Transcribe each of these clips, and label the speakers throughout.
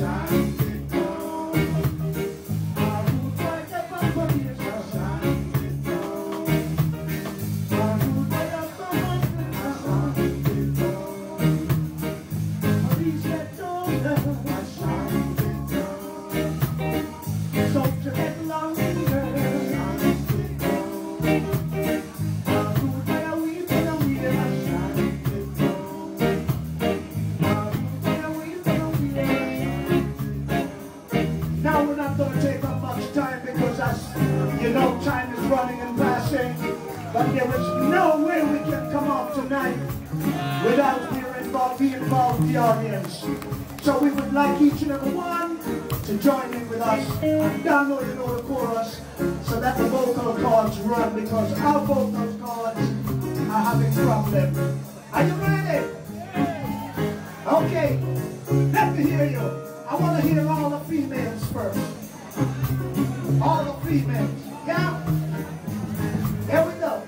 Speaker 1: Time is running and passing, but there is no way we can come off tonight without being involved the audience. So we would like each and every one to join in with us and download the chorus so that the vocal cords run, because our vocal cords are having problems. Are you ready? Okay, let me hear you. I want to hear all the females first. All the females. Yeah? Here we go.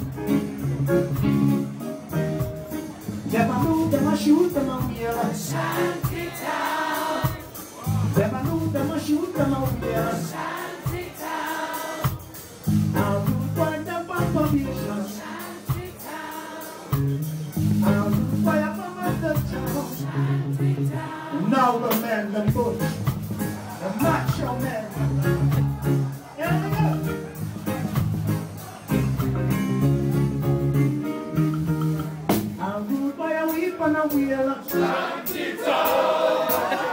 Speaker 1: Them a move, them a shoot, them a wheel. Shantytown. Them a move, them a shoot, them a wheel. Shantytown. I'll do for the population. Shantytown. I'll do for your mother town. Shantytown. Now the men, the bush, the macho men. On a wheel. Shantytown.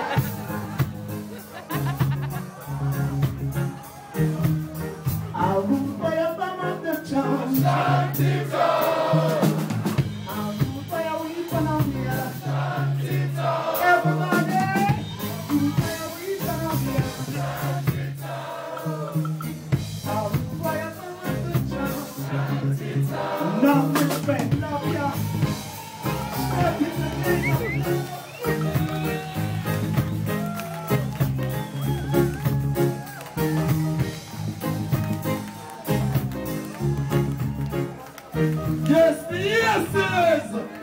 Speaker 1: I'll root by a bum of the town. Shantytown. I'll root by a weep on a wheel. Shantytown. Everybody, root by a weep on a wheel. Shantytown. I'll root by a bum of the town. Shantytown. No respect, love ya.
Speaker 2: Yes, the yeses!